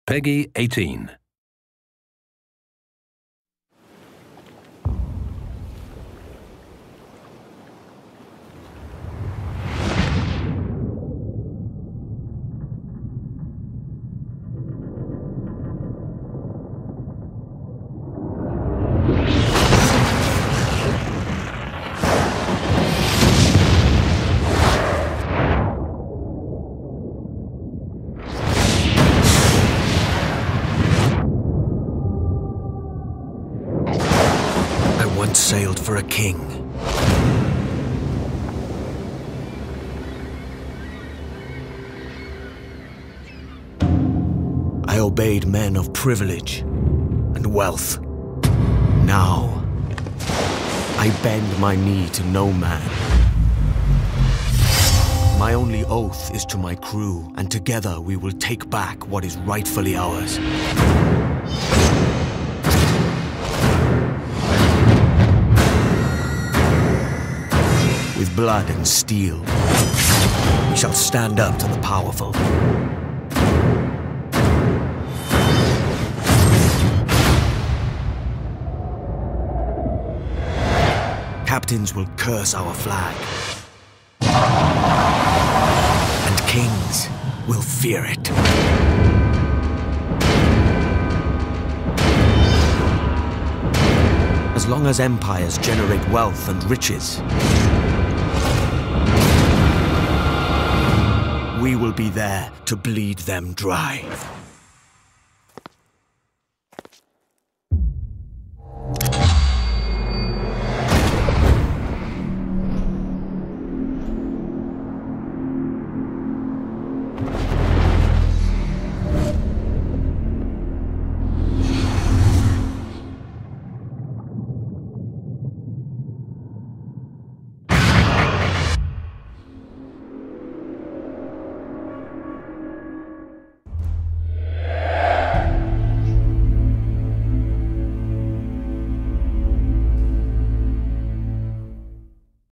Peggy 18. I once sailed for a king. I obeyed men of privilege and wealth. Now, I bend my knee to no man. My only oath is to my crew, and together we will take back what is rightfully ours. With blood and steel, we shall stand up to the powerful. Captains will curse our flag, and kings will fear it. As long as empires generate wealth and riches, we will be there to bleed them dry.